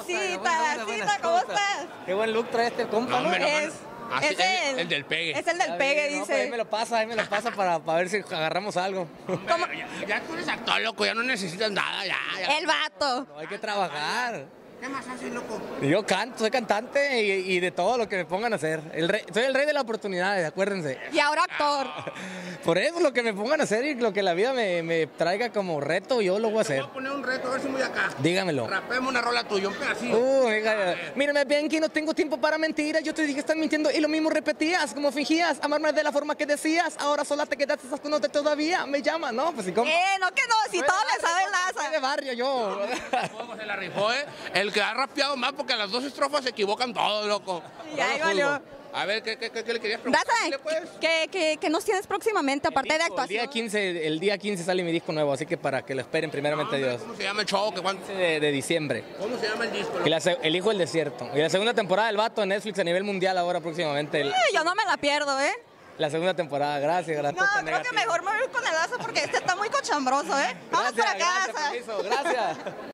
Tadacita, ¿cómo estás? Qué buen look trae este compa, ¿no? Es el del pegue. Es el del pegue, No, dice. pues ahí me lo pasa para ver si agarramos algo. ¿Cómo? Ya tú eres actor, loco, ya no necesitas nada, ya. El vato. No, hay que trabajar. ¿Qué más haces, loco? Yo canto, soy cantante y de todo lo que me pongan a hacer. Soy el rey de las oportunidades, acuérdense. Y ahora actor. Por eso lo que me pongan a hacer y lo que la vida me traiga como reto, yo lo voy a hacer. Voy a poner un reto, a ver si muy acá. Dígamelo. Rapemos una rola tuya, un pedacito. Mírame bien que no tengo tiempo para mentiras. Yo te dije que estás mintiendo y lo mismo repetías. Como fingías amarme de la forma que decías. Ahora sola te quedaste no todavía. Me llamas, ¿no? Pues si como. No, que no, si todo le sabe Soy Laza. de barrio yo. Se la rifó, ¿eh? El que ha rapeado más porque a las dos estrofas se equivocan todos, loco. Ya, No ahí lo valió. juzgo. A ver, ¿qué le querías preguntar? Daza, Dile, pues. ¿qué nos tienes próximamente, aparte de actuación? El día 15 sale mi disco nuevo, así que para que lo esperen primeramente Dios. ¿Cómo se llama el show? De diciembre. ¿Cómo se llama el disco? Y El Hijo del Desierto. Y la segunda temporada del Vato en Netflix a nivel mundial ahora próximamente. Yo no me la pierdo, ¿eh? La segunda temporada, gracias. No, creo que mejor me voy con el Laza porque este está muy cochambroso, ¿eh? Vamos por acá, Laza. Gracias.